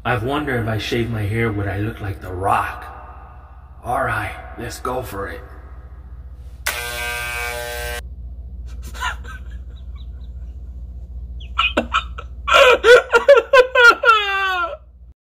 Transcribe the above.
I've wondered if I shaved my hair would I look like The Rock. Alright, let's go for it.